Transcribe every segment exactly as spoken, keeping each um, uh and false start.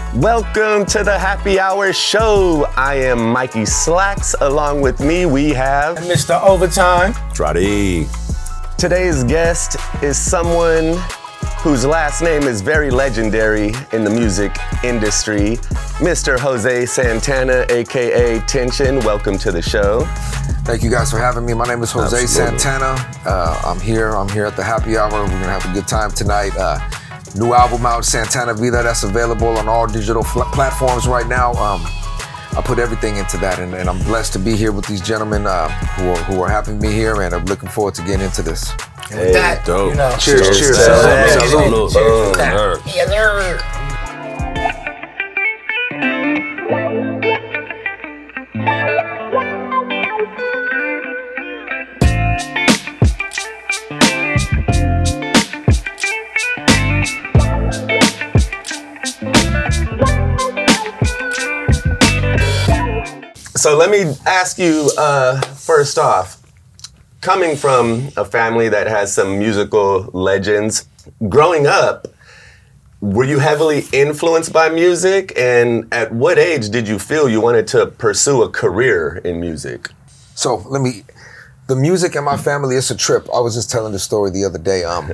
Welcome to the Happy Hour Show. I am Mikey Slacks. Along with me, we have Mister Overtime. Trotty. Today's guest is someone whose last name is very legendary in the music industry, Mister Jose Santana, A K A Tension. Welcome to the show. Thank you guys for having me. My name is Jose Absolutely. Santana. Uh, I'm here. I'm here at the Happy Hour. We're gonna have a good time tonight. Uh, new album out, Santana Vida. That's available on all digital platforms right now. Um, I put everything into that, and, and I'm blessed to be here with these gentlemen uh, who, are, who are having me here, and I'm looking forward to getting into this. And with that, dope. you know, Cheers, cheers. cheers. cheers. Cheers. Salute. Cheers. Cheers. Cheers. Yes, sir. So let me ask you, uh, first off, coming from a family that has some musical legends, growing up, were you heavily influenced by music? And at what age did you feel you wanted to pursue a career in music? So let me, the music in my family, it's a trip. I was just telling the story the other day. Um,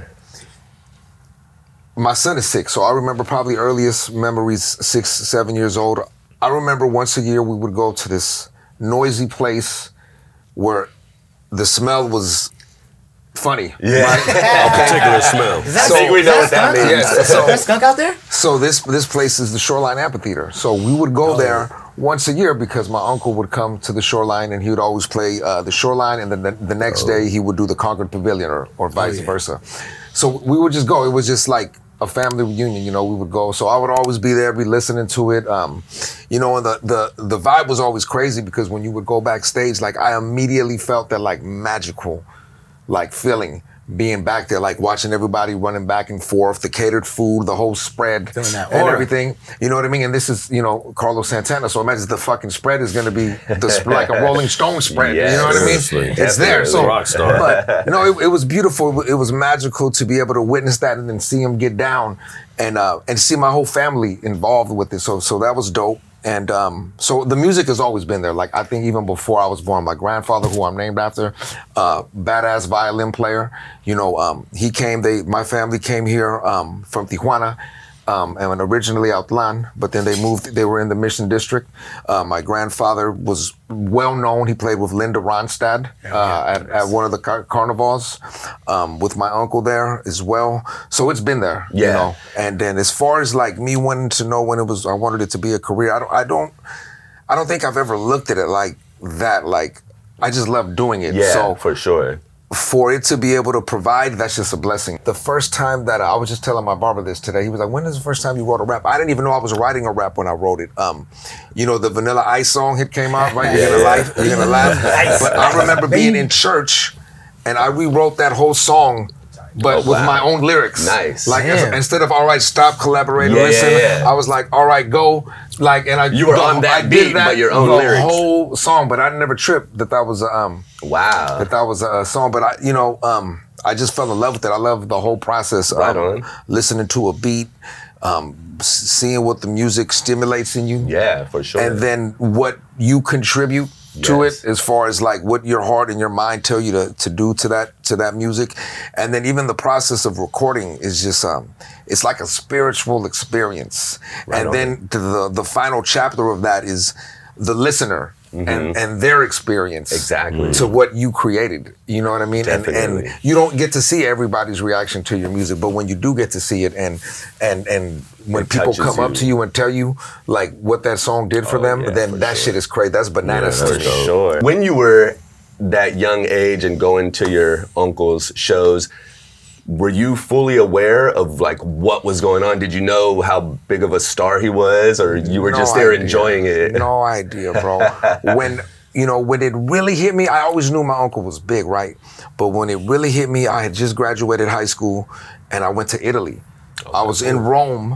my son is six, so I remember probably earliest memories, six, seven years old. I remember once a year we would go to this noisy place where the smell was funny. Yeah. Right? A particular smell. Is that, I think we know what that means. Yes. So, is there skunk out there? So this this place is the Shoreline Amphitheater. So we would go Oh. there once a year because my uncle would come to the Shoreline and he would always play uh, the Shoreline, and then the, the next Oh. day he would do the Concord Pavilion or, or vice Oh, yeah. versa. So we would just go. It was just like a family reunion, you know, we would go. So I would always be there, be listening to it. Um, you know, and the, the, the vibe was always crazy because when you would go backstage, like I immediately felt that like magical, like feeling being back there, like watching everybody running back and forth, the catered food, the whole spread Feeling that and aura. everything. You know what I mean? And this is, you know, Carlos Santana. So imagine the fucking spread is going to be the, sp- like a Rolling Stone spread. Yes. You know what I mean? Seriously. It's there. So, Rock star. but no, it, it was beautiful. It was magical to be able to witness that and then see him get down and uh, and see my whole family involved with it. So so that was dope. And um, so the music has always been there. Like I think even before I was born, my grandfather, who I'm named after, uh, badass violin player. You know, um, he came. They my family came here um, from Tijuana. Um, and originally Outlan, but then they moved, they were in the Mission District. Uh, my grandfather was well known. He played with Linda Ronstadt uh, at, at one of the car- carnivals um, with my uncle there as well. So it's been there, Yeah. you know. And then as far as like me wanting to know when it was, I wanted it to be a career, I don't, I don't, I don't think I've ever looked at it like that. Like, I just love doing it. Yeah, So for sure. for it to be able to provide, that's just a blessing. The first time that I, I was just telling my barber this today, he was like, when is the first time you wrote a rap? I didn't even know I was writing a rap when I wrote it. Um, you know, the Vanilla Ice song hit came out, right? You're gonna laugh, you're gonna laugh. But I remember being in church and I rewrote that whole song, but Oh, with wow. my own lyrics. Nice. Like Damn. as- instead of all right, stop, collaborate, Yeah, listen, yeah, yeah. I was like, all right, go. Like, and I You were the- on that I beat, did that, but your own the lyrics. whole song, but I never tripped that that was um Wow. that that was a song. But I, you know, um, I just fell in love with it. I love the whole process of Right on. listening to a beat, um, s- seeing what the music stimulates in you, Yeah, for sure. and then what you contribute to Yes. it as far as like what your heart and your mind tell you to, to do to that to that music. And then even the process of recording is just um it's like a spiritual experience. Right and on. then the the final chapter of that is the listener and, and their experience Exactly. to what you created. You know what I mean? And Definitely. and you don't get to see everybody's reaction to your music, but when you do get to see it and and and when It people touches come up you. to you and tell you like what that song did for Oh, them, yeah, then for that sure. shit is crazy. That's bananas Yeah, to For me. dope. sure. When you were that young age and going to your uncle's shows, were you fully aware of like what was going on? Did you know how big of a star he was, or you were No just there idea. enjoying it? No idea, bro. when you know when it really hit me, I always knew my uncle was big, right? But when it really hit me, I had just graduated high school, and I went to Italy. I was in Rome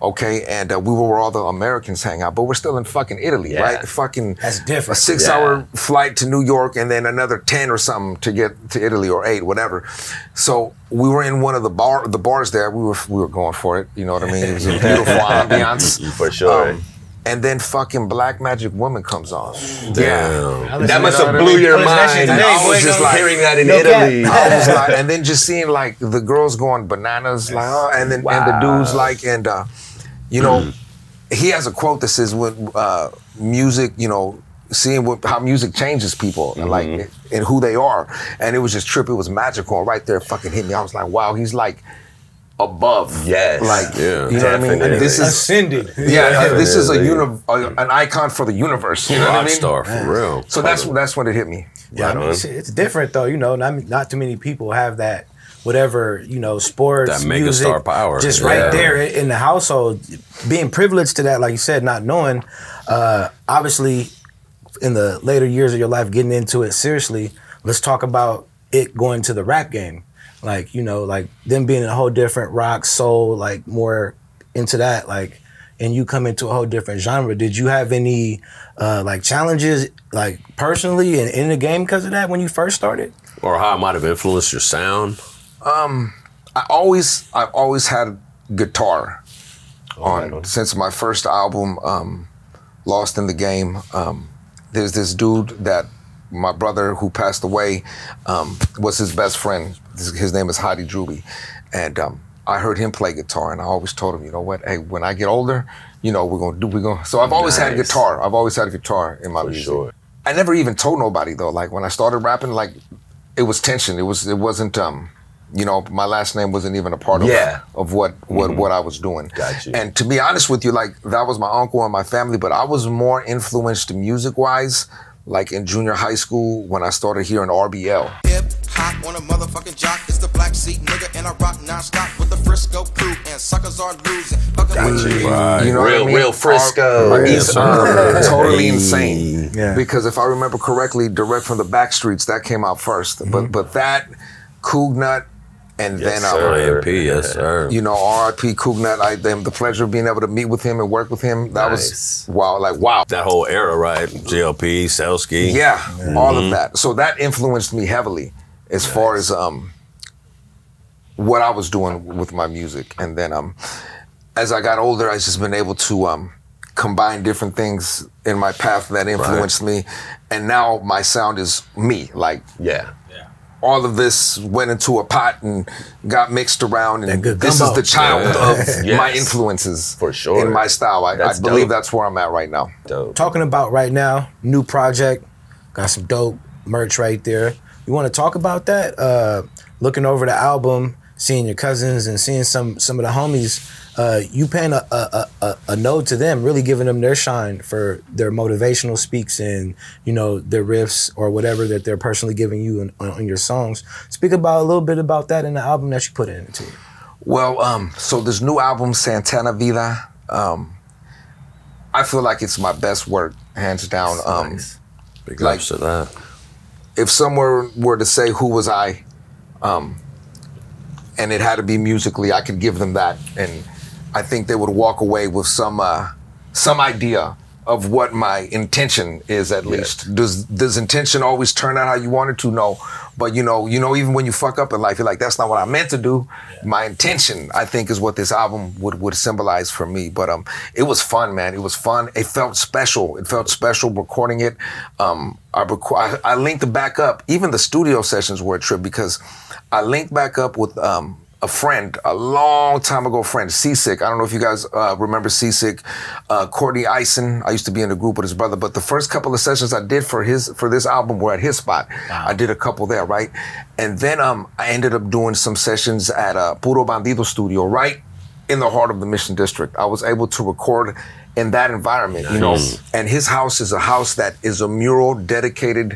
Okay, and uh, we were where all the Americans hang out, but we're still in fucking Italy, Yeah. right? Fucking That's different. A six-hour Yeah. flight to New York, and then another ten or something to get to Italy, or eight, whatever. So we were in one of the bar the bars there. We were we were going for it. You know what I mean? It was a beautiful ambiance For sure. Um, and then fucking Black Magic Woman comes on. Damn. Yeah. That must You know have what I blew mean? your I was that shit mind. today, I was boy, just no- like hearing that in no cap. Italy. I was like, and then just seeing like the girls going bananas, like, oh, and then and the dudes like, and uh, you know, he has a quote that says, "When uh, music, you know, seeing what how music changes people, and like and who they are," and it was just trippy. It was magical, and right there, fucking hit me. I was like, wow, he's like above, Yes. like, Yeah. you know what I mean? Definitely. And this is. Ascended. Yeah, this is a Definitely. uni- a, an icon for the universe. You know what I Rock mean? star for real. So that's that's when it hit me. Yeah, I Right mean, on. it's, it's different though. You know, not not too many people have that. Whatever, you know, sports, That mega music, star power. just Yeah. right there in the household. Being privileged to that, like you said, not knowing. Uh, obviously, in the later years of your life, getting into it seriously. Let's talk about it going to the rap game. Like, you know, like them being in a whole different rock, soul, like more into that, like, and you come into a whole different genre. Did you have any uh, like challenges, like personally and in the game because of that when you first started? Or how it might have influenced your sound. I always I've always had guitar on right on. since my first album, um, Lost in the Game. Um, there's this dude that my brother who passed away um, was his best friend. His, his name is Hadi Druby, and um, I heard him play guitar, and I always told him, you know what? Hey, when I get older, you know we're gonna do we're gonna. So I've always had Nice. guitar. I've always had a guitar in my For music. sure. I never even told nobody though. Like when I started rapping, like it was tension. It was it wasn't um you know, my last name wasn't even a part of Yeah. of what what what I was doing. Got you. And to be honest with you, like that was my uncle and my family, but I was more influenced music wise, like in junior high school when I started hearing R B L. Hip hop on a motherfucking jock. It's the black seat nigga, and I rock non-stop with the Frisco crew, and suckers are losing. Right. You know Real- what I mean? real Frisco. Or- Yes, East Urban, sir. totally Hey. insane. Yeah. Because if I remember correctly, direct from the back streets, that came out 1st But but that, COUGNUT, and Yes, then sir. uh, A M P, yes, sir. you know, R I P COUGNUT. I had the pleasure of being able to meet with him and work with him. That Nice. was wow, like wow. That whole era, right? G L P, CELLSKI. Yeah, all Mm-hmm. of that. So that influenced me heavily as far as um what I was doing with my music. And then um as I got older, I just been able to um combine different things in my path that influenced me. And now my sound is me. Like Yeah. all of this went into a pot and got mixed around, and That good this is gumbo. the child Yeah. of Yes. my influences For sure. in my style. I, I That's believe dope. that's where I'm at right now. Dope. Talking about right now, new project, got some dope merch right there. You want to talk about that? Uh, looking over the album, seeing your cousins and seeing some some of the homies, uh, you paying a, a, a, a nod to them, really giving them their shine for their motivational speaks and, you know, their riffs or whatever that they're personally giving you in, on, on your songs. Speak about a little bit about that in the album that you put into it. Well, um, so this new album, Santana Vida, um, I feel like it's my best work, hands down. Um, Nice. Big like- ups to that. If someone were to say who was I, um, and it had to be musically, I could give them that, and I think they would walk away with some uh, some idea of what my intention is. At least, does does intention always turn out how you want it to? No, but you know, you know, even when you fuck up in life, you're like, that's not what I meant to do. My intention, I think, is what this album would would symbolize for me. But um, it was fun, man. It was fun. It felt special. It felt special recording it. Um, I, reco- I I linked it back up. Even the studio sessions were a trip because I linked back up with um. a friend, a long time ago friend, Seasick. I don't know if you guys uh, remember Seasick, uh, Courtney Eisen. I used to be in a group with his brother, but the first couple of sessions I did for his for this album were at his spot. Wow. I did a couple there, right? And then um, I ended up doing some sessions at uh, Puro Bandido Studio, right in the heart of the Mission District. I was able to record in that environment, nice. You know. And his house is a house that is a mural dedicated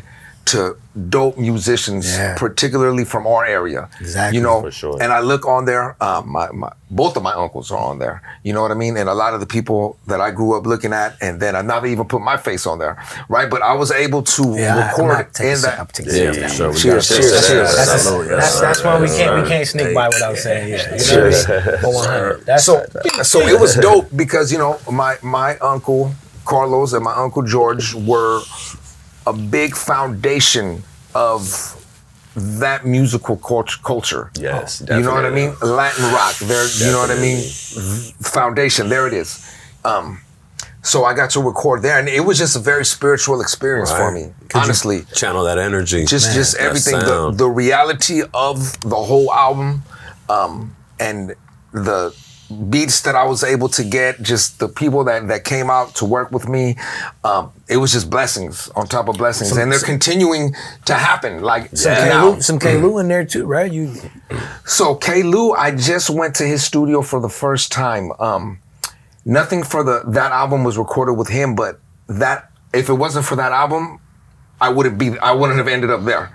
to dope musicians, Yeah. particularly from our area. Exactly, You know, for sure. and I look on there, um, my, my, both of my uncles are on there. You know what I mean? And a lot of the people that I grew up looking at, and then I never even put my face on there, right? But I was able to Yeah, I- record I'm not taking in a that. sip. I'm taking a Yeah, sip. for sure. We Cheers, gotta cheers, taste cheers. that. That's, Salute, yes, that's, that's sir. why we Yes, can't we sir. can't sneak Hey. by without saying yeah. You know Cheers. what I mean? For one hundred. That's So, so it was dope because, you know, my, my uncle Carlos and my uncle George were a big foundation of that musical cult- culture. Yes, You know what I definitely. mean? Latin rock. There, you know what I mean? Foundation. There it is. Um, so I got to record there, and it was just a very spiritual experience for Right. me. Honestly, Channel that energy. just just that everything. The, sound. the reality of the whole album, um, and the beats that I was able to get, just the people that, that came out to work with me, um, it was just blessings on top of blessings, Some- and they're some- continuing to happen. Like some now. K-Lou, some K-Lou in there too, right? You So K. Lou, I just went to his studio for the first time. Um, nothing for the that album was recorded with him, but that if it wasn't for that album, I wouldn't be. I wouldn't have ended up there.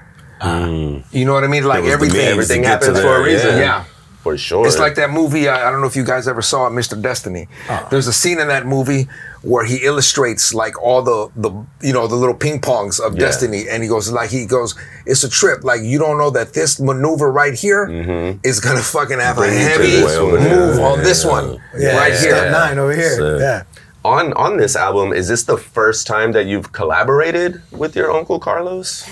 You know what I mean? Like was the everything. means to Everything get to happens for a there, reason. Yeah. For sure. It's like that movie, I, I don't know if you guys ever saw it, Mister Destiny. There's a scene in that movie where he illustrates like all the, the you know, the little ping pongs of Yeah. destiny. And he goes, like, he goes, it's a trip. Like, you don't know that this maneuver right here is going to fucking have Bring a you to heavy this one. move Yeah. on this one yeah, right step here. nine over here. Sick. Yeah. on on this album, is this the first time that you've collaborated with your uncle Carlos?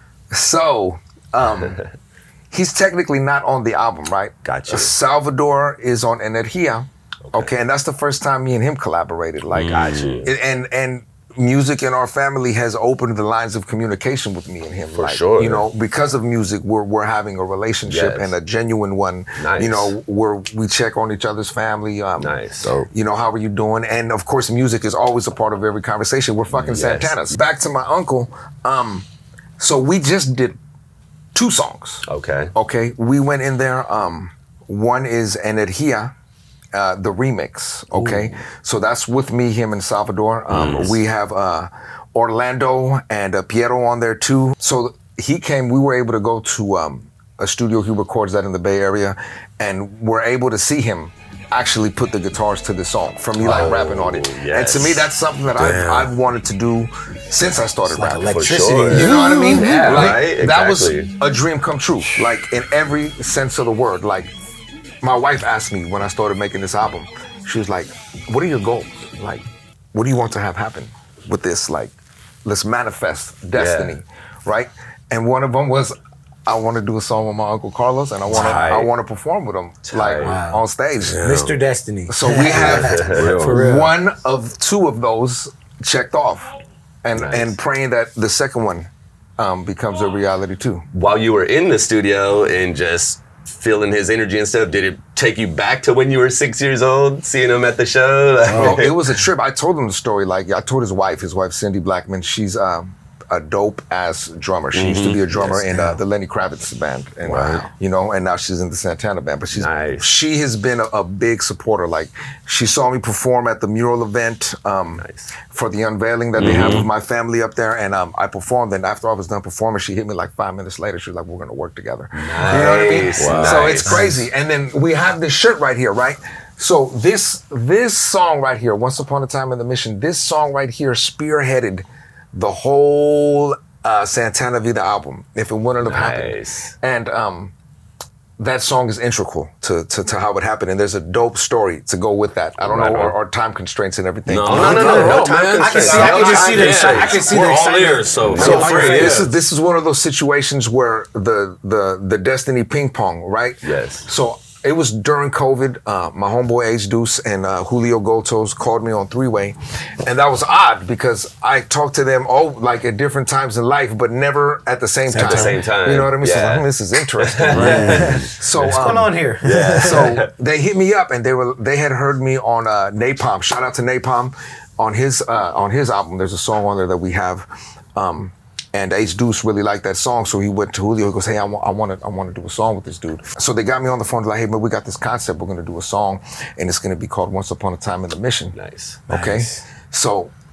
So, um, he's technically not on the album, right? Gotcha. Salvador is on Energia. Okay, and that's the first time me and him collaborated. Like, Gotcha. and- and and music in our family has opened the lines of communication with me and him. For like, sure. You know, because of music, we're we're having a relationship Yes. and a genuine one. Nice. You know, where we check on each other's family. Um, Nice. So, you know, how are you doing? And of course, music is always a part of every conversation. We're fucking Yes. Santanas. Back to my uncle. Um, so we just did two songs. Okay. Okay, we went in there. Um, one is Energia, uh, the remix. Okay, so that's with me, him, and Salvador. Um, We have uh, Orlando and uh, Piero on there too. So he came. We were able to go to um, a studio. He records that in the Bay Area, and we're able to see him actually put the guitars to the song from me like Oh, rapping on it. yes. And to me, that's something that I've, I've wanted to do since I started Like rapping. electricity. sure. You know what I mean? Yeah, Like, right, that was exactly. a dream come true. Like in every sense of the word. Like my wife asked me when I started making this album, she was like, what are your goals? Like, what do you want to have happen with this? Like, let's manifest destiny, right? And one of them was, I want to do a song with my Uncle Carlos, and I want to Tight. I want to perform with him, like Tight. on stage. Mister Destiny. So we have Real. For real. one of two of those checked off, and Nice. and praying that the second one um, becomes a reality too. While you were in the studio and just feeling his energy and stuff, did it take you back to when you were six years old, seeing him at the show? Oh, it was a trip. I told him the story. Like I told his wife, his wife Cindy Blackman. She's um, a dope ass drummer. She used to be a drummer Yes, in yeah. uh, the Lenny Kravitz band, and Wow. you know, and now she's in the Santana band. But she's Nice. she has been a, a big supporter. Like she saw me perform at the mural event um, Nice. for the unveiling that they have with my family up there, and um, I performed. And after I was done performing, she hit me like five minutes later. She was like, "We're gonna work together." You know what I mean? Nice. Wow. So Nice. it's crazy. And then we have this shirt right here, right? So this this song right here, Once Upon a Time in the Mission, this song right here spearheaded the whole uh, Santana Vida album. If it wouldn't have Nice. happened, and um, that song is integral to, to to how it happened. And there's a dope story to go with that. I don't Right know on. our, our time constraints and everything. No, Oh, no, no, no, no time man. I can constraints. see, I can just see the Yeah. excitement. I can see We're the all excitement. ears, so So feel for free. this yeah. is this is one of those situations where the the the destiny ping pong, right? Yes. So it was during COVID. Uh, my homeboy H Deuce and uh, Julio Gotos called me on three way, and that was odd because I talked to them all like at different times in life, but never at the same time. At the same time. You know what I mean? So I was Yeah. like, hmm, this is interesting. Right? So What's um, going on here? so they hit me up and they were they had heard me on uh, Napalm. Shout out to Napalm on his uh, on his album. There's a song on there that we have, um, and H Deuce really liked that song. So he went to Julio. He goes, "Hey, I want I want to I want to do a song with this dude." So they got me on the phone. They're like, "Hey man, we got this concept. We're gonna do a song, and it's gonna be called Once Upon a Time in the Mission." Nice. Okay, Nice. so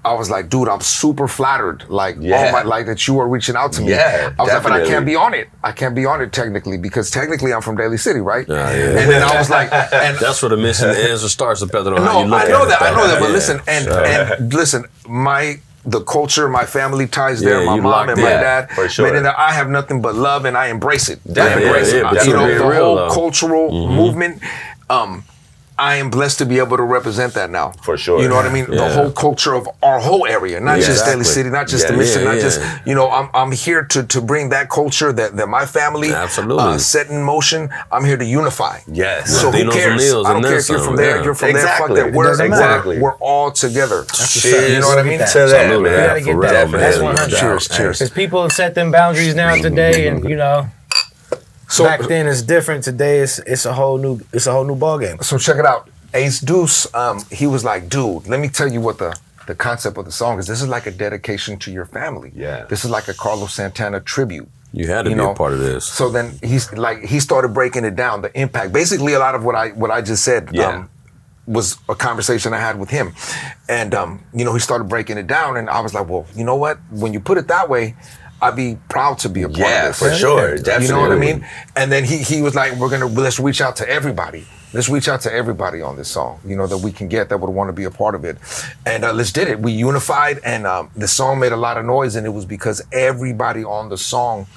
I was like, dude, I'm super flattered. Like, Yeah. oh my, like that you are reaching out to me. Yeah, I was like, but I definitely. can't be on it. I can't be on it technically because technically I'm from Daly City, right? Yeah, yeah. And then I was like, and That's where the mission ends or starts, depending on how no, you look I at know it. that, I know that. But Yeah, listen, and sure. and listen, my the culture, my family ties there, Yeah, my you mom locked and in. my dad. For sure. Man, and I have nothing but love, and I embrace it. I Definitely. embrace Yeah, it. yeah, you that's know, being the real, whole though. cultural movement. Um, I am blessed to be able to represent that now. For sure. You know what I mean? The Yeah. whole culture of our whole area, not Yeah, just Daly exactly. City, not just Yeah, the mission, yeah, not yeah. just, you know, I'm I'm here to to bring that culture that, that my family Absolutely. uh, set in motion. I'm here to unify. Yes. So who Latinos and cares? Neos I don't and care then if you're from some, there, yeah. you're from there, fuck Exactly. that. It We're, doesn't we're, matter. we're all together. Cheers. You know what I mean? To Salute that, to man. that, gotta for get real, that. man. That's No one hundred. doubt. Cheers, cheers. Because people set them boundaries now today, and you know, So, back then it's different. Today it's it's a whole new it's a whole new ball game. so check it out. Ace Deuce, um, he was like, dude, let me tell you what the, the concept of the song is. This is like a dedication to your family. Yeah. This is like a Carlos Santana tribute. You had to You be know, a part of this. So then he's like, he started breaking it down, the impact. Basically, a lot of what I what I just said Yeah. um, was a conversation I had with him. And, um, you know, he started breaking it down. And I was like, well, you know what? When you put it that way, I'd be proud to be a part Yeah, of this. for sure. Definitely. You know what I mean? And then he he was like, we're going to, let's reach out to everybody. Let's reach out to everybody on this song, you know, that we can get that would want to be a part of it. And uh, let's did it. We unified, and um, the song made a lot of noise, and it was because everybody on the song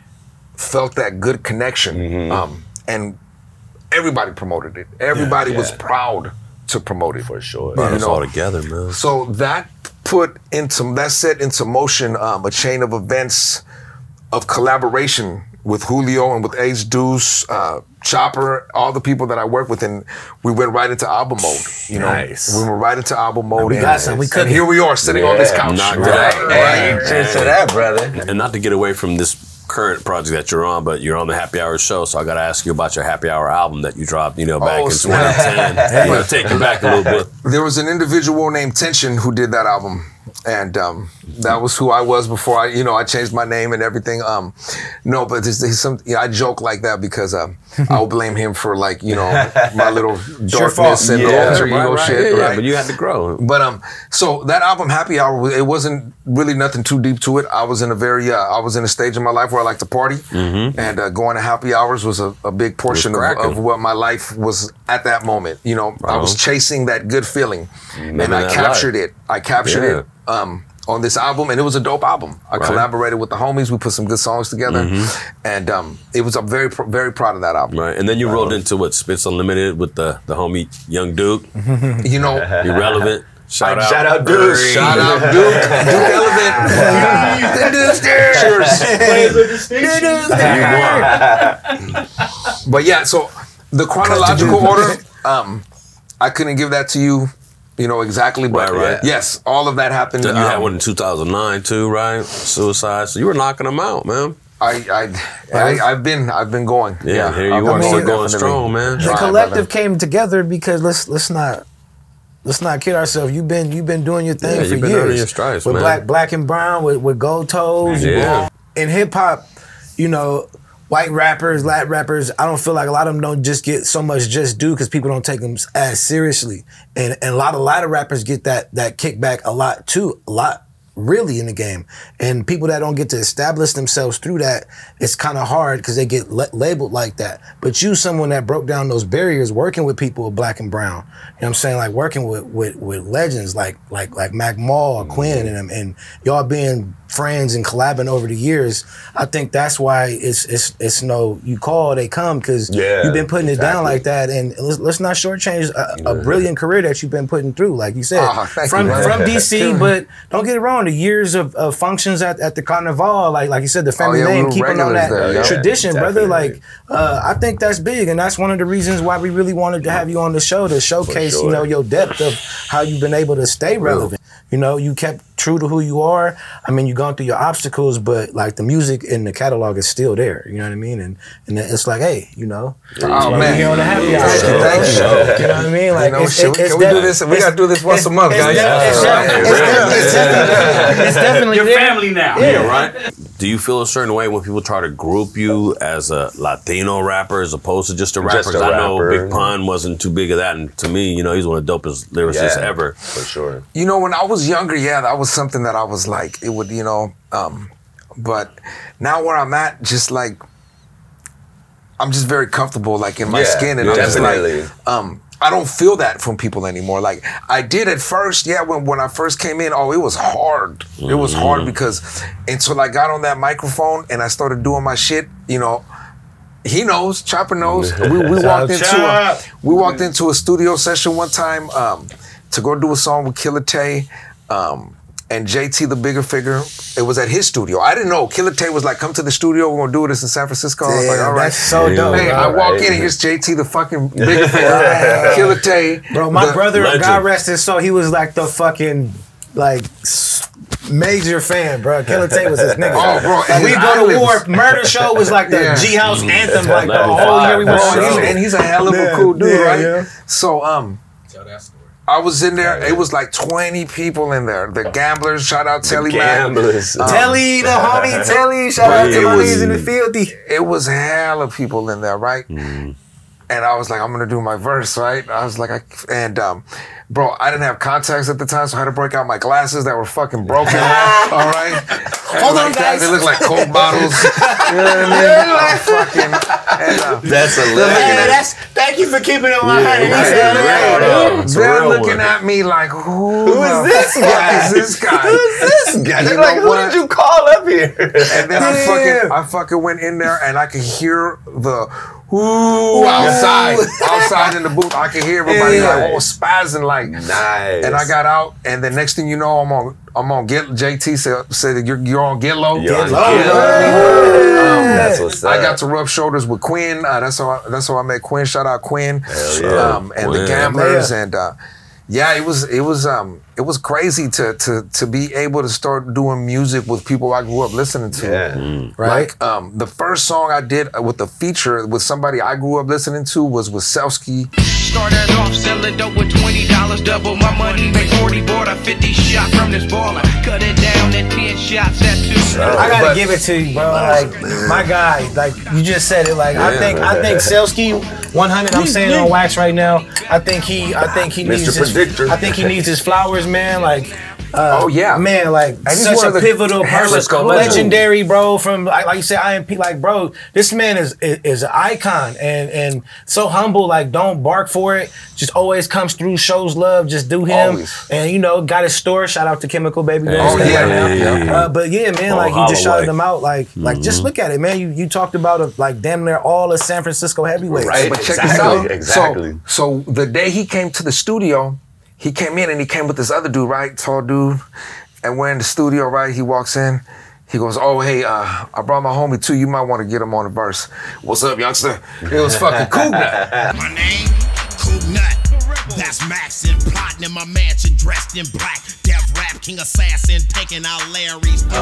felt that good connection. Mm-hmm. Um, and everybody promoted it. Everybody Yeah, was yeah. proud to promote it. For sure. Brought you us know, all together, man. So that put into, that set into motion um, a chain of events of collaboration with Julio and with Ace Deuce, uh, Chopper, all the people that I work with, and we went right into album mode. You know, Nice. we went right into album mode. we and, got some. We and couldn't. here we are sitting on this couch. Knocked Right. out. Hey, cheers to that, brother. And not to get away from this current project that you're on, but you're on the Happy Hour show, so I got to ask you about your Happy Hour album that you dropped, you know, back Oh, in snap. twenty ten. You know, take it back a little bit. There was an individual named Tension who did that album, and um, that was who I was before I, you know, I changed my name and everything. Um, no, but there's, there's some, you know, I joke like that because um, I'll blame him for like, you know, my little darkness and Yeah, alter right, ego right. shit. Yeah, yeah, right? but you had to grow. But um, so that album, Happy Hour, it wasn't really nothing too deep to it. I was in a very, uh, I was in a stage in my life where I like to party, and uh, going to happy hours was a, a big portion of, cracking. of what my life was at that moment. You know, I was on. chasing that good feeling, and Living I that captured life. it. I captured Yeah. it um, on this album, and it was a dope album. I Right. collaborated with the homies. We put some good songs together, and um, it was. I'm very, pr- very proud of that album. Right, and then you rolled into what Spits Unlimited with the the homie Young Duke. You know. Irrelevant. Shout out. Shout out, dude. Shout out, Duke. Duke Element. Cheers. But yeah, so the chronological order, um, I couldn't give that to you, you know, exactly. But Right, right. yes, all of that happened. You had um, one in two thousand nine too, right? Suicide. So you were knocking them out, man. I, I, I, I've been, I've been going. Yeah, here you I've are, been still going, going definitely. strong, man. The Trying, collective brother. came together because let's let's not let's not kid ourselves. You've been you've been doing your thing Yeah, for you've been years earning your stripes, with man. black black and brown with, with gold toes. Yeah. In hip hop, you know, white rappers, Latin rappers, I don't feel like a lot of them don't just get so much just due because people don't take them as seriously. And and a lot of Latin rappers get that that kickback a lot too, a lot really in the game. And people that don't get to establish themselves through that, it's kind of hard because they get la- labeled like that. But you, someone that broke down those barriers, working with people with black and brown, you know what I'm saying? Like working with with, with legends like like like Mac Maul, Quinn, and them, and y'all being friends and collabing over the years. I think that's why it's it's it's no you call they come because Yeah, you've been putting it down exactly. like that. And let's, let's not shortchange a, a brilliant career that you've been putting through, like you said, Ah, thank from you, man. from D C. But don't get it wrong, the years of, of functions at, at the Carnival, like like you said, the family Oh, yeah, we name, were keeping on regulars that there, yeah. tradition, brother. Definitely. Like uh, I think that's big, and that's one of the reasons why we really wanted to have you on the show to showcase, sure. you know, your depth of how you've been able to stay relevant. You know, you kept true to who you are. I mean, you've gone through your obstacles, but like the music in the catalog is still there. You know what I mean? And and it's like, hey, you know, Oh, we're man. here on the happy hour. Thank you, thank you. You know what I mean? Like, You know, it's, shit, it's, we- it's can we do def- this? We it's- gotta do this once a it's- month, it's guys. def- it's Yeah, def- yeah, it's yeah. definitely- it's definitely- it's definitely Your there. family now. Yeah, right? Do you feel a certain way when people try to group you as a Latino rapper as opposed to just a rapper? Just a I know rapper. Big Pun wasn't too big of that, and to me, you know, he's one of the dopest lyricists Yeah, ever. for sure. You know, when I was younger, yeah, that was something that I was like, it would, you know, um, but now where I'm at, just like, I'm just very comfortable, like in my Yeah, skin, and yeah, I'm just definitely. like, um, I don't feel that from people anymore. Like I did at first, yeah. When when I first came in, oh, it was hard. It was hard because until I got on that microphone and I started doing my shit, you know. He knows, Chopper knows. We, we walked into a, we walked into a studio session one time um, to go do a song with Killer Tay. Um, And J T, the bigger figure, it was at his studio. I didn't know. Killer Tay was like, come to the studio, we're gonna do this in San Francisco. I was like, all right. That's so dope. Hey, bro. I walk in and here's J T, the fucking bigger figure. Killer Tay. Bro, my the brother, legend. God rest his soul, he was like the fucking, like, s- major fan, bro. Killer Tay was his nigga. Oh, bro, Like, and we his go to ad-libs. war. Murder Show was like the Yeah. G House anthem, like the Level whole year we five. was Bro, and he's, on. and he's a hell of a Yeah, cool dude, yeah, right? yeah. So, um, Tell that story. I was in there. It was like twenty people in there. The gamblers, shout out Telly Man. Gamblers. Um, Telly, the homie Telly, shout out to It my was- niggas in the fieldy. It was hella people in there, right? And I was like, I'm gonna do my verse, right? I was like, I, and um, bro, I didn't have contacts at the time, so I had to break out my glasses that were fucking broken. All right, Hold on, like that. guys. They look like Coke bottles. You know what I mean? I fucking, and, uh, That's a Hey, legend. that's, thank you for keeping it on my hand. He right. said, Yeah, "Yeah, right. dude." It's a they're real looking one. at me like, who, Who is the this fuck guy? is this guy? Who's this guy? You They're know like, who what? did you call up here? And then I Damn. fucking, I fucking went in there and I could hear the whoo outside, outside in the booth. I could hear everybody Yeah. like, oh, spazzing like. Nice. And I got out, and the next thing you know, I'm on, I'm on Get. J T said, said that you're, you're on Get Low. You're on Get Low. Get Low. Um, That's what's up. I got to rub shoulders with Quinn. Uh, that's how I, that's how I met Quinn. Shout out Quinn. Hell yeah. Um, and the Quinn. Gamblers, Yeah. and uh, yeah, it was it was um it was crazy to to to be able to start doing music with people I grew up listening to. Yeah. Right? Like um, the first song I did with the feature with somebody I grew up listening to was with CELLSKI. Started off selling dope with twenty dollars, double my money, make forty, bought a fifty shot from this baller. Cut it down at ten shots at two. I gotta But- give it to you, bro. Like my guy, like you just said it. Like I think, I think CELLSKI one hundred. I'm saying on wax right now. I think he, I think he needs Mister his, Predictor. I think he needs his flowers, man. Like. Uh, Oh, yeah. man! Like he's such one a of the pivotal person, Frisco legend. legendary, bro. From like, like you said, I M P. Like, bro, this man is is, is an icon and and so humble. Like, don't bark for it. Just always comes through, shows love. Just do him, Always. and you know, got his store. Shout out to Chemical Baby. doing Oh, his thing yeah, right now. yeah, Uh, but yeah, man, Oh, like you just Holloway. shouted them out. Like, like just look at it, man. You you talked about a, like damn near all of San Francisco heavyweights. Right. But check Exactly, this out. exactly. So, so the day he came to the studio, he came in and he came with this other dude, right? Tall dude. And we're in the studio, right? He walks in. He goes, oh, hey, uh, I brought my homie too. You might want to get him on the verse. What's up, youngster? It was fucking COUGNUT. My name, COUGNUT. That's Max and plotting in my mansion, dressed in black. Death rap, king assassin, taking out Larry's. So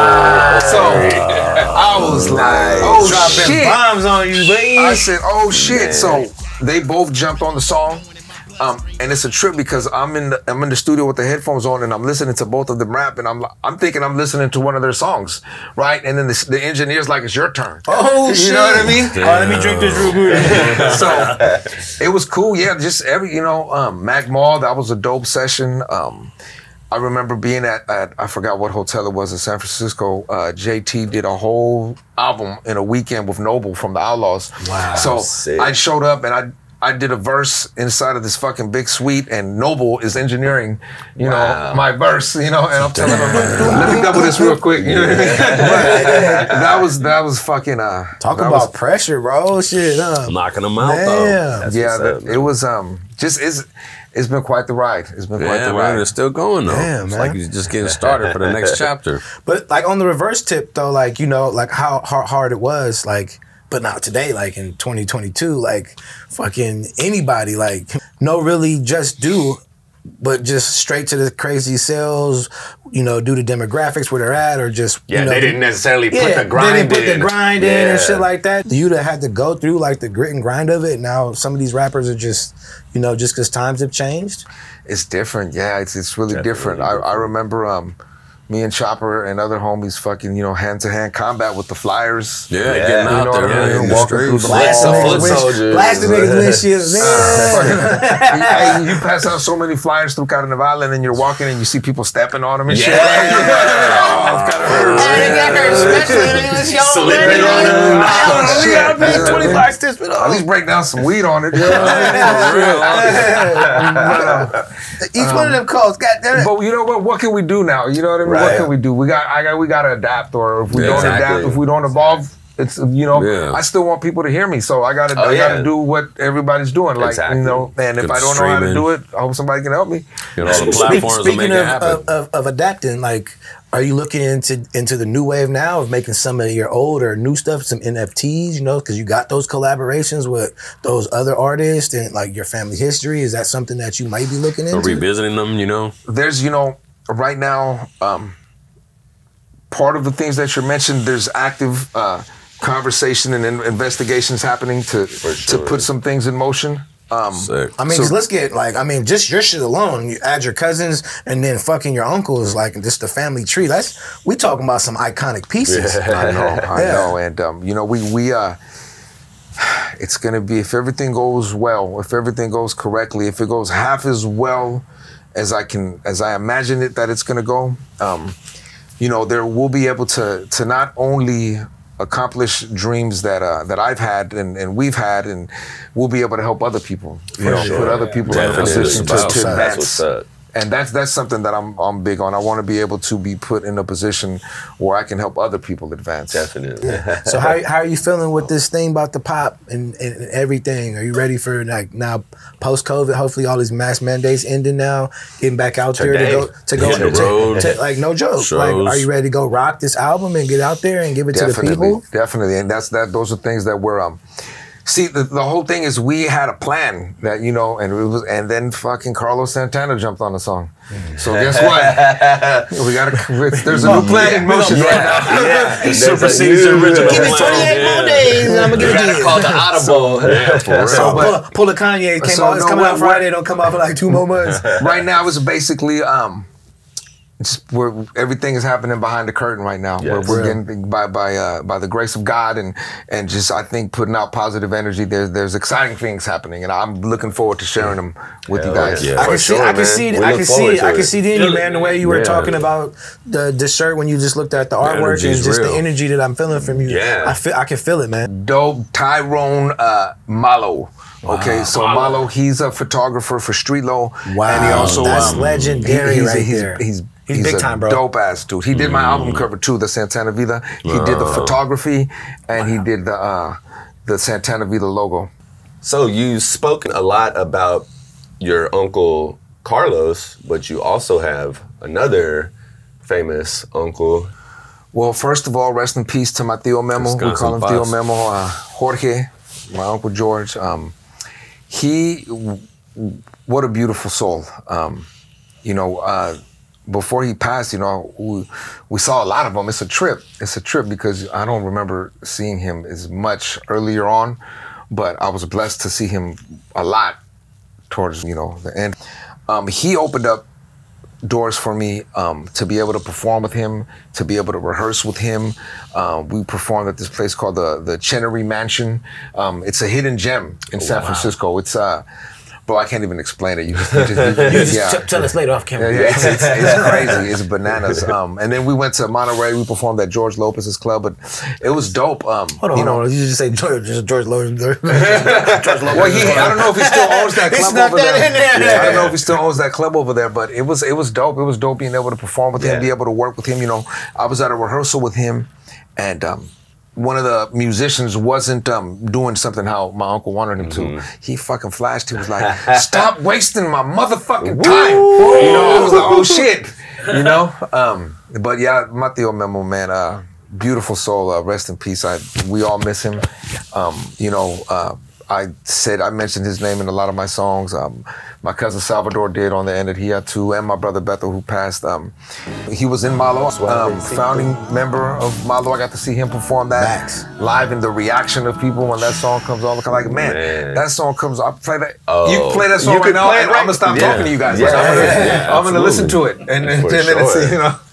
I was like, oh, Dropping shit. bombs on you, baby. I said, oh, shit. So they both jumped on the song. Um, and it's a trip because I'm in the I'm in the studio with the headphones on and I'm listening to both of them rap and I'm I'm thinking I'm listening to one of their songs, right? And then the, the engineer's like, "It's your turn." Oh, you shit. know what I mean? Oh, let me drink this real good. So it was cool, yeah. Just every you know, um, Mac Mall, that was a dope session. Um, I remember being at, at I forgot what hotel it was in San Francisco. Uh, J T did a whole album in a weekend with Noble from the Outlaws. Wow, So sick. I showed up and I. I did a verse inside of this fucking big suite, and Noble is engineering, you know, Wow. my verse, you know, and I'm telling him, let me double this real quick. You know what I mean? But that was that was fucking. Uh, Talk that about was, pressure, bro. Shit, huh? Knocking them out, though. Damn. That's yeah. what's up, that- it was um just it's it's been quite the ride. It's been quite Yeah, the man, ride. it's still going, though. Damn, it's man. like he's just getting started for the next chapter. But like on the reverse tip though, like you know, like how hard, hard it was, like. But not today, like in twenty twenty-two, like fucking anybody, like no really just do, but just straight to the crazy sales, you know, do the demographics where they're at, or just Yeah, you know, they didn't necessarily put yeah, the grind they didn't put in. the grind in Yeah. and shit like that. You'd have had to go through like the grit and grind of it. Now some of these rappers are just, you know, just because times have changed. It's different, yeah. It's it's really Definitely different. I, I remember um, me and Chopper and other homies fucking, you know, hand-to-hand combat with the flyers. Yeah, Yeah. getting You out know there, what I man. mean? in the Walking through streets. the Blast mall. the Foot niggas with soldiers. blast the niggas with shit. Man. Hey, you pass out so many flyers through Carnival, and then you're walking and you see people stepping on them and shit. Yeah. Oh, it's kind of hurts. Slipping on them. Oh, shit. I paid twenty-five cents for At least break down some weed on it. Each one of them calls, goddamn it. But you know what? What can we do now? You know what I mean? What Right. can we do? We got. I got. We got to adapt. Or if we Yeah, don't exactly. adapt, if we don't evolve, it's you know. Yeah. I still want people to hear me, so I got to. Oh, I got yeah. to do what everybody's doing. Like Exactly. you know, and if Good I don't know how to streaming. do it, I hope somebody can help me. Get all the Speak- platforms to make Speaking it of, happen. of, of, of adapting, like, are you looking into into the new wave now of making some of your old or new stuff, some N F Ts, you know, because you got those collaborations with those other artists and like your family history? Is that something that you might be looking Or into? revisiting them, you know? There's you know right now. Um, part of the things that you mentioned, there's active uh, conversation and in- investigations happening to sure. to put some things in motion. Um, Sick. I mean, So- 'cause let's get like, I mean, just your shit alone. You add your cousins and then fucking your uncles, like just the family tree. That's we talking about some iconic pieces. I know, I Yeah. know, and um, you know, we we uh, it's gonna be if everything goes well, if everything goes correctly, if it goes half as well as I can, as I imagine it that it's gonna go, um, you know, there we'll be able to to not only accomplish dreams that uh, that I've had and, and we've had, and we'll be able to help other people, you know, sure, put other yeah. people in a Definitely. position to, That's to what's up. That's advance. what's up. And that's that's something that I'm I'm big on. I want to be able to be put in a position where I can help other people advance. Definitely. So how how are you feeling with this thing about the pop and, and everything? Are you ready for like now post COVID? Hopefully all these mask mandates ending now, getting back out there to Today. go to go Hit the to- road. to- like no joke. Like, Shows. are you ready to go rock this album and get out there and give it to the Definitely, people? definitely, and that's that. Those are things that we're um. See, the, the whole thing is we had a plan that you know, and it was, and then fucking Carlos Santana jumped on the song. So guess what? We got to. There's a new plan in motion right now. Yeah. There's a Supersedes the new- original Give me plan. twenty-eight more days and I'm gonna give it to you. Called the audible. Yeah, for real. So but- pull, pull a Kanye. It came So out, it's no, coming what- out Friday. Don't come out for like two more months. Right now, it's basically um. It's, we're, everything is happening behind the curtain right now. Yes. We're, we're Yeah. getting by by uh, by the grace of God and and just I think putting out positive energy. There's there's exciting things happening, and I'm looking forward to sharing them with you Hell guys. yeah. I For can see, sure, I can man. see, We I look can forward see, to I can it. see the in you, man. The way you were Yeah. talking about the the shirt when you just looked at the artwork energy and is just real. the energy that I'm feeling from you. Yeah. I feel, I can feel it, man. Dope Tyrone uh, Malo. Okay, so Malo, he's a photographer for Street Low. Wow, and he also that's um, legendary he's, right he's, there. He's, He's he's big a time, bro. dope ass dude. He did my album cover too, the Santana Vida. He did the photography, and he did the uh, the Santana Vida logo. So you've spoken a lot about your uncle Carlos, but you also have another famous uncle. Well, first of all, rest in peace to my Tío Memo. We call him Descansa en Tío paz. Memo. Uh, Jorge, my uncle George. Um, he, what a beautiful soul. Um, you know, uh, before he passed, you know, we, we saw a lot of him. It's a trip. It's a trip because I don't remember seeing him as much earlier on, but I was blessed to see him a lot towards, you know, the end. Um, he opened up doors for me um, to be able to perform with him, to be able to rehearse with him. Um, we performed at this place called the the Chenery Mansion. Um, it's a hidden gem in San Francisco. It's uh, bro, I can't even explain it. You just, you just, you, You just yeah. t- tell us later off camera. Yeah, yeah, it's, it's, it's crazy. It's bananas. Um, and then we went to Monterey. We performed at George Lopez's club, but it was dope. Um, Hold on, you hold know, on. You just say George, just George Logan. George Logan. well, he, I don't know if he still owns that He club snuck over that there. in there. Yeah, I don't know if he still owns that club over there, but it was it was dope. It was dope being able to perform with him, Yeah. be able to work with him. You know, I was at a rehearsal with him, and um, one of the musicians wasn't um, doing something how my uncle wanted him to. He fucking flashed. He was like, "Stop wasting my motherfucking time." You know, I was like, "Oh shit," you know. Um, but yeah, my Tío Memo, man. Uh, Beautiful soul, uh, rest in peace. I we all miss him. Um, you know, uh, I said I mentioned his name in a lot of my songs. Um, my cousin Salvador did on the end that he had too, and my brother Beto who passed. Um, he was in Malo, um, founding member of Malo. I got to see him perform that Max. live, and the reaction of people when that song comes on. Looking like, man, Man. that song comes. I play that. Oh. You can play that song You right can now, play it and right- I'm gonna stop Yeah. talking to you guys. Yeah, I'm gonna, yeah, yeah, I'm gonna listen to absolutely. it, and then For then it's, sure. you know.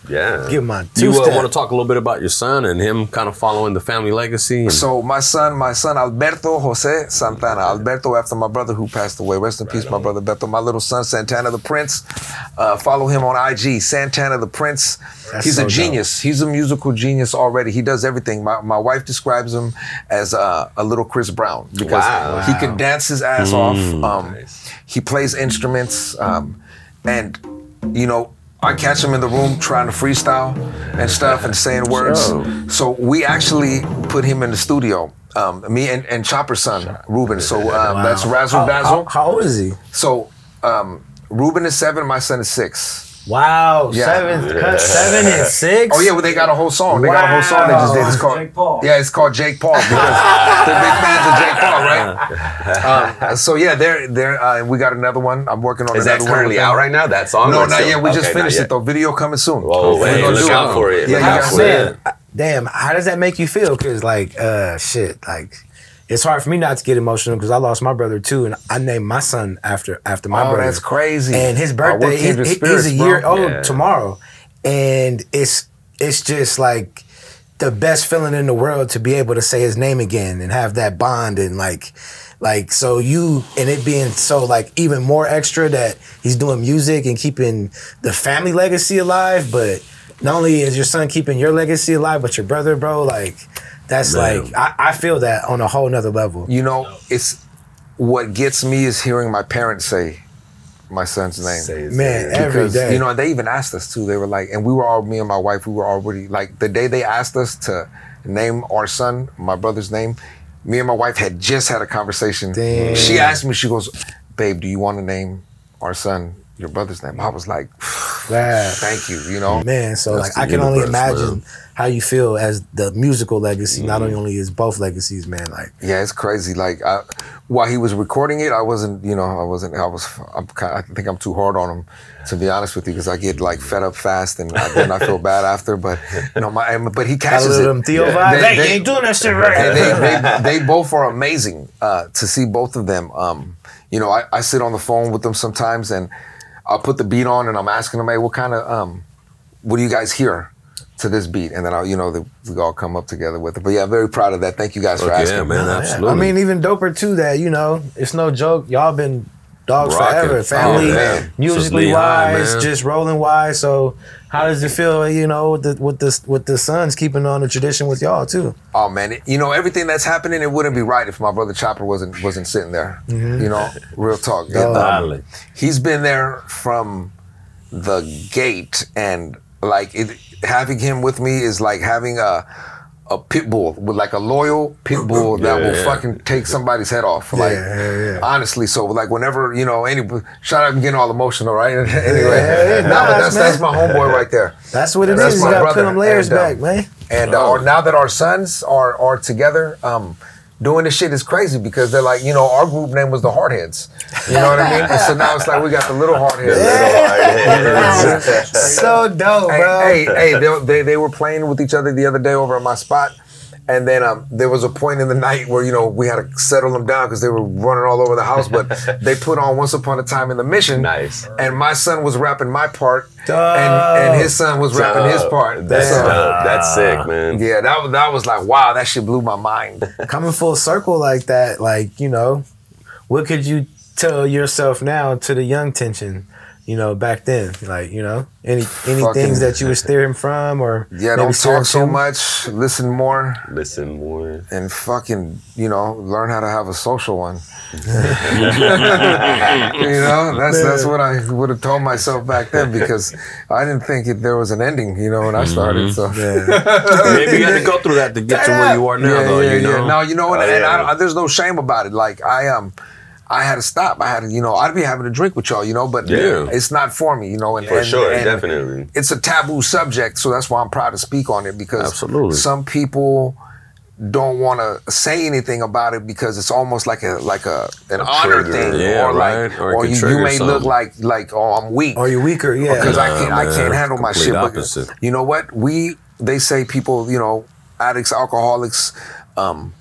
Yeah. Give my two You uh, step. want to talk a little bit about your son and him kind of following the family legacy? And So my son, my son Alberto Jose Santana, Alberto after my brother who passed away. Rest in peace, my brother Alberto. My little son Santana the Prince. Uh, follow him on I G, Santana the Prince. That's He's so a genius. He's a musical genius already. He does everything. My, my wife describes him as uh, a little Chris Brown because Wow. he can dance his ass off. Um, Nice. He plays instruments, um, and you know, I catch him in the room trying to freestyle and stuff and saying words. So we actually put him in the studio. Um, me and, and Chopper's son, Ruben. So um, that's Razzle How, Dazzle. how, how old is he? So um, Ruben is seven, my son is six. Wow, Yeah. seven, cut seven and six. Oh yeah, well they got a whole song. They got a whole song they just did. It's called Jake Paul. Yeah, it's called Jake Paul because they're big fans of Jake Paul, right? Um, so yeah, they're they're uh, we got another one. I'm working on Is another that one currently with them. out right now? That song? No, or not still? yet. We just Okay, not finished yet. it though. Video coming soon. Oh, We're hey, gonna look do out it. for it. Yeah, Look you out got for it. Man, damn, how does that make you feel? Because like, uh, shit, like, it's hard for me not to get emotional because I lost my brother too, and I named my son after after my Oh, brother. that's crazy. And his Oh, we're birthday, he- kindred he- spirits, he's a bro. year old Yeah. tomorrow, and it's it's just like the best feeling in the world to be able to say his name again and have that bond and like. Like, so you, and it being so, like, even more extra that he's doing music and keeping the family legacy alive, but not only is your son keeping your legacy alive, but your brother, bro, like, that's Man. like, I, I feel that on a whole nother level. You know, it's what gets me is hearing my parents say my son's name. Say his Man, name. every Because, day. you know, they even asked us too. They were like, and we were all, me and my wife, we were already, like, the day they asked us to name our son, my brother's name, me and my wife had just had a conversation. Damn. She asked me, she goes, babe, do you want to name our son your brother's name? I was like, Wow. thank you, you know? Man, so That's like I the can only universe, imagine man. how you feel as the musical legacy, not Mm-hmm. only is both legacies, man. Like, Yeah, it's crazy. Like, I, while he was recording it, I wasn't, you know, I wasn't, I was, I'm kind I think I'm too hard on him, to be honest with you, because I get like fed up fast and I, then I feel bad after. But you know, my, and- but he got a catches little it. them Theo Yeah. vibes. They- Hey, you they- ain't doing that shit right. And they, they, they both are amazing uh, to see both of them. Um, you know, I, I sit on the phone with them sometimes and I'll put the beat on and I'm asking them, hey, what kind of, um, what do you guys hear to this beat? And then I'll, you know, the, we all come up together with it. But yeah, very proud of that. Thank you guys for Fuck asking. yeah, man, Yeah. absolutely. I mean, even doper too that, you know, it's no joke. Y'all been dogs Rocking. forever. Family, Oh, man. musically Since knee-high, wise, man. just rolling wise. So how does it feel, you know, with the with the with the sons keeping on the tradition with y'all too? Oh man, it- you know everything that's happening. It wouldn't be right if my brother Chopper wasn't wasn't sitting there. You know, real talk. It, um, Dale. he's been there from the gate, and like it, having him with me is like having a a pit bull with like a loyal pit bull that Yeah, will yeah. fucking take somebody's head off. Like yeah, yeah. honestly, so like whenever you know any shout out, I'm getting all emotional, right? anyway, yeah, no, nah, but that's man. that's my homeboy right there. That's what it That's is. You my gotta brother. put them layers And, um, back, man. And uh, our- now that our sons are are together, um, doing this shit is crazy because they're like, you know, our group name was the Hardheads. You know what I mean? And so now it's like we got the little Hardheads. So dope, Hey, bro. hey, hey, they, they they were playing with each other the other day over at my spot. And then um, there was a point in the night where, you know, we had to settle them down because they were running all over the house. But they put on Once Upon a Time in the Mission. Nice. And my son was rapping my part. Dope. And, and his son was rapping his part. That's So, dope. That's sick, man. yeah, that was, that was like, wow, that shit blew my mind. Coming full circle like that, like, you know, what could you tell yourself now to the young tension, you know, back then? Like, you know, any any Fucking- things that you would steer him from or Yeah, maybe don't steer him talk so to? much, listen more, Listen more. and fucking, you know, learn how to have a social one. You know, that's that's what I would have told myself back then because I didn't think it, there was an ending, you know, when I started. So Maybe you had to go through that to get to where you are now, yeah, though. yeah, you know? yeah. No, you know what? Oh, and yeah. I, I, there's no shame about it. Like I um, I had to stop. I had to, you know, I'd be having a drink with y'all, you know, but Yeah. it's not for me, you know. And, For and, sure, and definitely. It's a taboo subject, so that's why I'm proud to speak on it because Absolutely. some people don't want to say anything about it because it's almost like a like a an honor trigger. thing, Yeah, or like, right. Or it or could you, you trigger may look something. like like oh I'm weak Or you're weaker, yeah. because I Nah, can't I man, can't handle my complete shit. opposite. But you know what? We they say people, you know, addicts, alcoholics, um,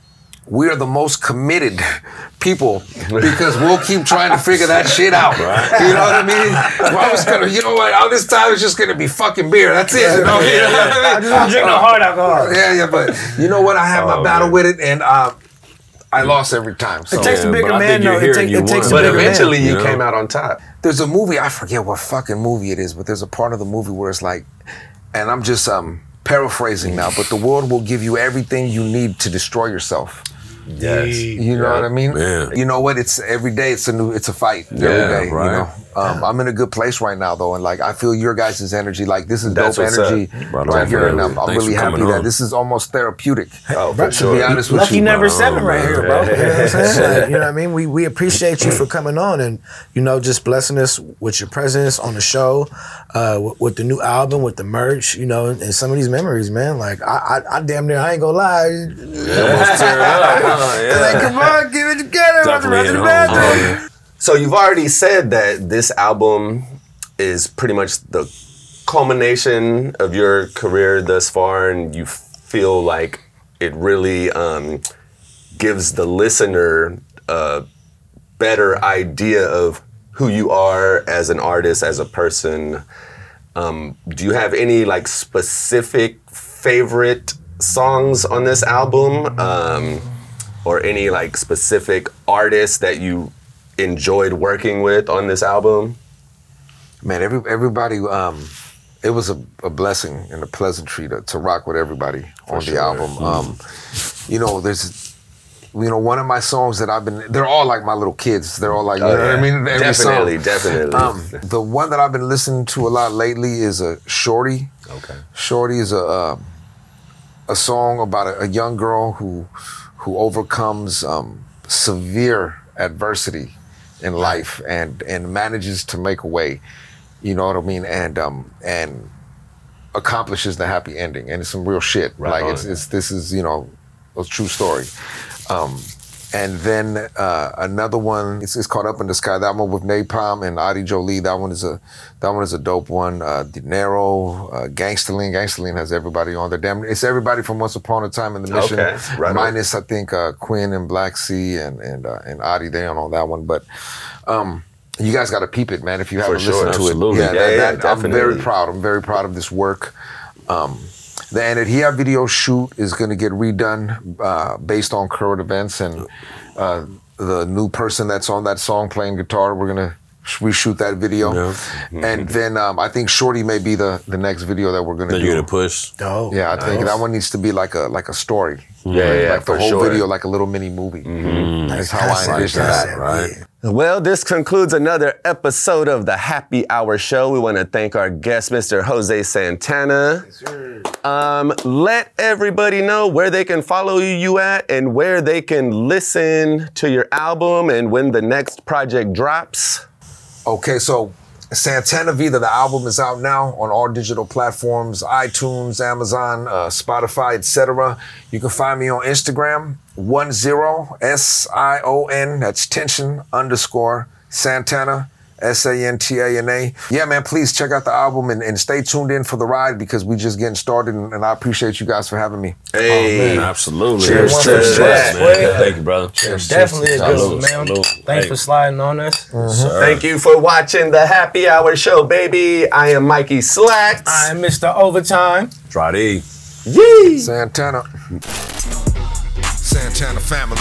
we are the most committed people because we'll keep trying to figure that shit out. Right. You know what I mean? Well, I was gonna, you know what? All this time it's just gonna be fucking beer. That's it. You know, you know what I mean? I just want to drink no hard alcohol. Yeah, yeah, but you know what? I had Oh, my battle man. with it, and uh, I lost every time. So. It takes Yeah, a bigger but I man, think though. you're It, here take, and you it takes a won. But bigger eventually man. you you came know? out on top. There's a movie, I forget what fucking movie it is, but there's a part of the movie where it's like, and I'm just um, paraphrasing now, but the world will give you everything you need to destroy yourself. Yes. You know Yeah. what I mean? Man. You know what? It's every day. It's a new. It's a fight Yeah, every day. right. You know. Um, I'm in a good place right now, though, and like I feel your guys' energy. Like this is That's dope what's energy up. Right right on, here, and man. I'm, I'm Thanks really for happy coming that on. this is almost therapeutic. Oh, for To sure. be honest with Lucky you, number bro. seven right Man. here, bro. You know what I'm saying? You know what I mean? We we appreciate you for coming on and, you know, just blessing us with your presence on the show, uh, with, with the new album, with the merch, you know, and some of these memories, man. Like, I I, I damn near, I ain't gonna lie. Almost tear it up, huh? Yeah. Like, come on, get it together. Definitely Run to hit the home. bathroom. Yeah. So you've already said that this album is pretty much the culmination of your career thus far, and you feel like it really um, gives the listener a better idea of who you are as an artist, as a person. Um, do you have any like specific favorite songs on this album, um, or any like specific artists that you enjoyed working with on this album? Man, every everybody. Um, it was a, a blessing and a pleasantry to, to rock with everybody on sure. the album. Um, you know, there's. You know, one of my songs that I've been, they're all like my little kids. They're all like, you Oh, know what I yeah. mean? Every Definitely, song. definitely. Um, the one that I've been listening to a lot lately is a Shorty. Okay. Shorty is a uh, a song about a, a young girl who who overcomes um, severe adversity in life and and manages to make a way. You know what I mean? And um, and accomplishes the happy ending. And it's some real shit. Right like on. it's it's this is you know a true story. Um, and then uh, another one, it's, it's called Up in the Sky. That one with Napalm and Adi Jolie. That one is a that one is a dope one. Uh, Dinero, uh, Gangsterline. Gangsterline has everybody on there. Damn, it's everybody from Once Upon a Time in the Mission. Okay, right on. Minus I think uh, Quinn and Black Sea and and uh, and Adi. They aren't on that one, but. Um, you guys got to peep it, man. If you haven't sure, listened to absolutely. it, yeah, Yeah, that, yeah, that, I'm very definitely. proud. I'm very proud of this work. Um, The Energia video shoot is going to get redone uh, based on current events, and uh, the new person that's on that song playing guitar, we're going to reshoot that video. Yeah. And then um, I think Shorty may be the, the next video that we're going to That do. you're gonna push. Dope. Yeah, I think that one needs to be like a like a story. Yeah, yeah, like the for whole sure. video, like a little mini movie. That's how That's I like envision that, that. Right. Well, this concludes another episode of the Happy Hour Show. We want to thank our guest, Mister Jose Santana. Um, let everybody know where they can follow you at and where they can listen to your album and when the next project drops. Okay, so Santana Vida, the album is out now on all digital platforms, iTunes, Amazon, uh, Spotify, et cetera. You can find me on Instagram, one zero S I O N, that's tension underscore Santana, S A N T A N A. Yeah, man, please check out the album and, and stay tuned in for the ride because we just getting started, and, and I appreciate you guys for having me. Hey, Man, absolutely. Cheers Cheers, to cheers, that. man. Thank you, brother. Definitely a good Salute, one, man. salute. Thanks Hey. for sliding on us. thank you for watching the Happy Hour Show, baby. I am Mikey Slacks. I'm Mister Overtime. Try D. Yee! Santana. Santana Family.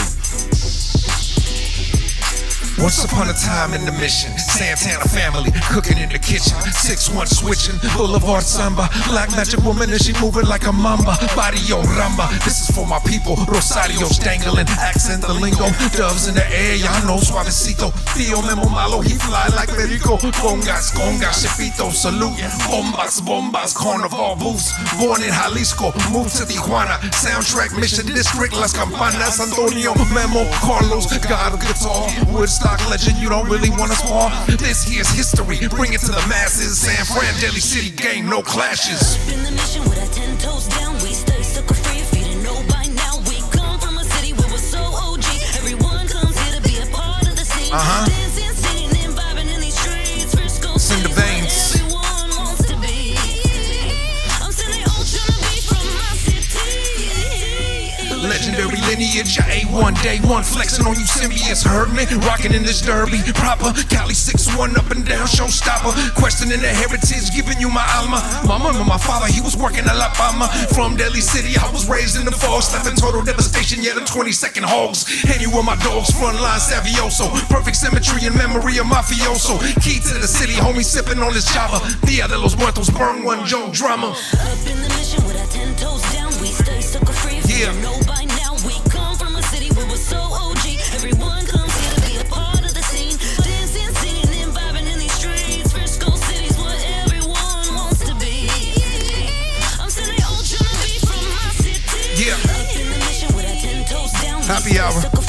Once upon a time in the mission, Santana Family, cooking in the kitchen, six one switching, Boulevard Samba, black magic woman and she moving like a mamba, Barrio Ramba, this is for my people, Rosario's dangling, accent the lingo, doves in the air, y'all know Suavecito, Tío Memo Malo, he fly like Perico, congas, congas, Chepito, salute, bombas, bombas, carnival booths, born in Jalisco, moved to Tijuana, soundtrack, Mission District, Las Campanas, Antonio, Memo, Carlos, God of Guitar, Woodstock, legend, you don't really want to spar. This here's history, bring it to the masses. San Fran, Delhi City gang, no clashes. In the mission with our ten toes down, we stay stuck free. If you didn't know by now, we come from a city where we're so O G. Everyone comes here to be a part of the scene. Uh-huh. Dancing, singing, and vibing in these streets. Frisco It's in the city's where veins. everyone wants to be. I'm saying they all tryna be from my city. Legendary lineage. I A one day one flexing on you symbiotes. Heard me rocking in this derby proper. Cali six one up and down showstopper. Questioning the heritage, giving you my alma. My mama, my father, he was working at La Palma. From Delhi City, I was raised in the fall. Slapping total devastation, yeah, the twenty-second hogs. And you were my dogs, frontline savioso. Perfect symmetry and memory of mafioso. Key to the city, homie, sipping on this Java. Dia de los Muertos, burn one joke drama. Up in the mission with our ten toes down, we stay sucker free. If Yeah. you know by now, we come from a city where we're so O G. Everyone comes here to be a part of the scene. Dancing, singing, and vibing in these streets. Frisco City's what everyone wants to be. I'm saying they all trying to be from my city. Yeah. Up in the mission with our ten toes down, we Happy stay hour. sucker